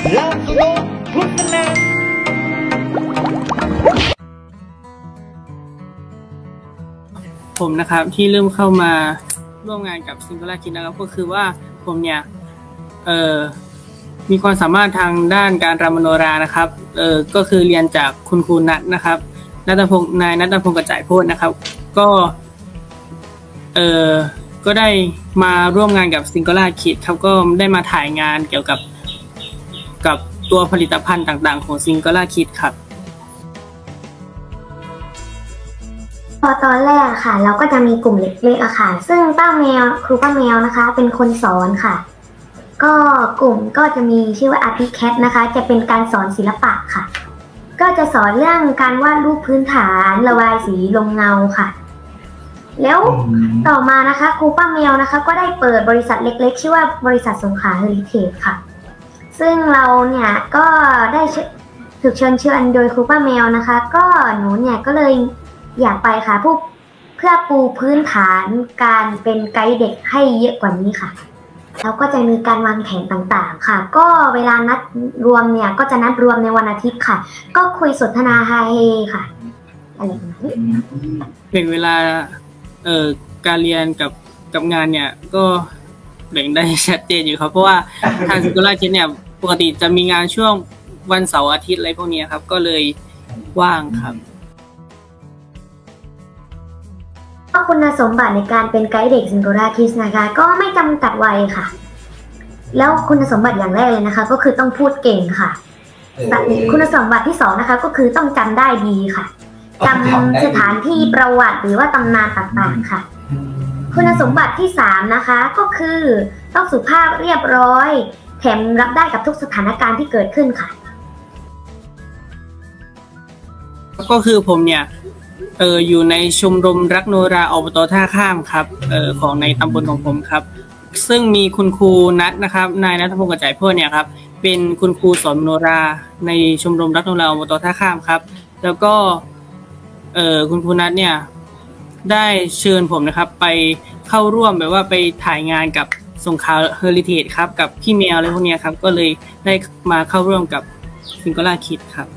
ผมนะครับที่เริ่มเข้ามาร่วมงานกับซิงโกล่าคิดนะครับก็คือว่าผมเนี่ยมีความสามารถทางด้านการรำมโนรานะครับก็คือเรียนจากคุณครูนัทนะครับนายณัฐพงษ์กระจ่ายโพธิ์นะครับก็ได้มาร่วมงานกับซิงโกล่าคิดครับก็ได้มาถ่ายงานเกี่ยวกับตัวผลิตภัณฑ์ต่างๆของซิงโกล่าคิดครับตอนแรกค่ะเราก็จะมีกลุ่มเล็กๆอะค่ะซึ่งครูป้าแมวนะคะเป็นคนสอนค่ะก็กลุ่มก็จะมีชื่อว่า Articat นะคะจะเป็นการสอนศิลปะค่ะก็จะสอนเรื่องการวาดรูปพื้นฐานระบายสีลงเงาค่ะแล้วต่อมานะคะครูป้าแมวนะคะก็ได้เปิดบริษัทเล็กๆชื่อว่าบริษัทสงขลาเฮอริเทจค่ะซึ่งเราเนี่ยก็ได้ถูกเชิญโดยครูป้าแมวนะคะก็หนูเนี่ยก็เลยอยากไปค่ะเพื่อปูพื้นฐานการเป็นไกด์เด็กให้เยอะกว่านี้ค่ะแล้วก็จะมีการวางแผนต่างๆค่ะก็เวลานัดรวมเนี่ยก็จะนัดรวมในวันอาทิตย์ค่ะก็คุยสนทนาฮาเฮค่ะอะไรแบบนี้เป็นเวลาการเรียนกับงานเนี่ยก็แบ่งได้ชัดเจนอยู่ครับเพราะว่าทางซิงโกล่าคิดเนี่ยปกติจะมีงานช่วงวันเสาร์อาทิตย์อะไรพวกนี้ครับก็เลยว่างครับคุณสมบัติในการเป็นไกด์เด็กซิงโกล่าคิดนะคะก็ไม่จำกัดวัยค่ะแล้วคุณสมบัติอย่างแรกเลยนะคะก็คือต้องพูดเก่งค่ะคุณสมบัติที่2นะคะก็คือต้องจำได้ดีค่ะจำสถานที่ประวัติหรือว่าตำนานต่างๆค่ะคุณสมบัติที่3นะคะก็คือต้องสุภาพเรียบร้อยแถมรับได้กับทุกสถานการณ์ที่เกิดขึ้นค่ะก็คือผมเนี่ยอยู่ในชมรมรักโนราอบต.ท่าข้ามครับของในตำบลของผมครับซึ่งมีคุณครูนัทนะครับนายณัฐพงษ์กระจ่ายโพธิ์เนี่ยครับเป็นคุณครูสอนมโนราในชมรมรักโนราอบต.ท่าข้ามครับแล้วก็คุณครูนัทเนี่ยได้เชิญผมนะครับไปเข้าร่วมแบบว่าไปถ่ายงานกับสงขลาเฮอริเทจครับกับพี่แมวอะไรพวกนี้ครับก็เลยได้มาเข้าร่วมกับซิงโกล่าคิดครับ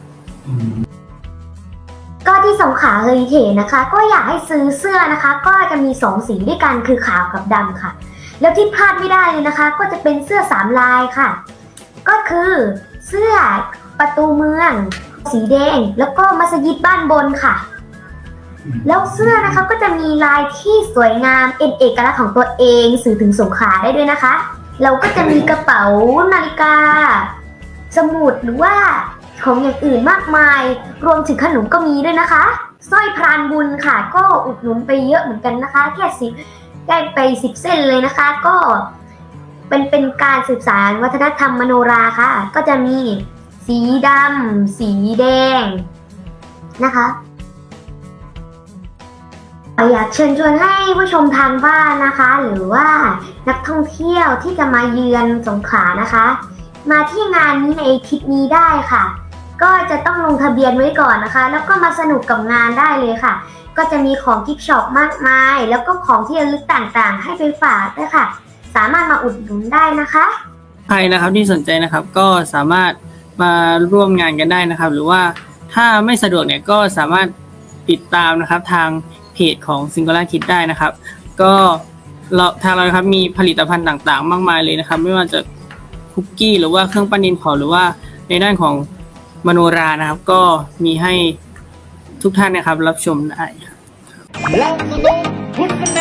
ก็ที่สงขลาเฮอริเทจนะคะก็อยากให้ซื้อเสื้อนะคะก็จะมี2สีด้วยกันคือขาวกับดำค่ะแล้วที่พลาดไม่ได้เลยนะคะก็จะเป็นเสื้อ3ลายค่ะก็คือเสื้อประตูเมืองสีแดงแล้วก็มัสยิดบ้านบนค่ะแล้วเสื้อนะคะก็จะมีลายที่สวยงามเป็นเอกลักษณ์ของตัวเองสื่อถึงสงขลาได้ด้วยนะคะเราก็จะมีกระเป๋านาฬิกาสมุดหรือว่าของอย่างอื่นมากมายรวมถึงขนมก็มีด้วยนะคะสร้อยพรานบุญค่ะก็อุดหนุนไปเยอะเหมือนกันนะคะแค่ได้ไป10 เส้นเลยนะคะก็เป็นการสืบสานวัฒนธรรมมโนราค่ะก็จะมีสีดำสีแดงนะคะอยากเชิญชวนให้ผู้ชมทางบ้านนะคะหรือว่านักท่องเที่ยวที่จะมาเยือนสงขลานะคะมาที่งานนี้ในอาทิตย์นี้ได้ค่ะก็จะต้องลงทะเบียนไว้ก่อนนะคะแล้วก็มาสนุกกับงานได้เลยค่ะก็จะมีของกิฟต์ช็อปมากมายแล้วก็ของที่ระลึกต่างๆให้ไปฝากด้วยค่ะสามารถมาอุดหนุนได้นะคะใครนะครับที่สนใจนะครับก็สามารถมาร่วมงานกันได้นะครับหรือว่าถ้าไม่สะดวกเนี่ยก็สามารถติดตามนะครับทางเพจของซิงโกล่าคิดได้นะครับก็ทางเราครับมีผลิตภัณฑ์ต่างๆมากมายเลยนะครับไม่ว่าจะคุกกี้หรือว่าเครื่องปั้นดินเผาหรือว่าในด้านของมโนรานะครับก็มีให้ทุกท่านนะครับรับชมได้ครับ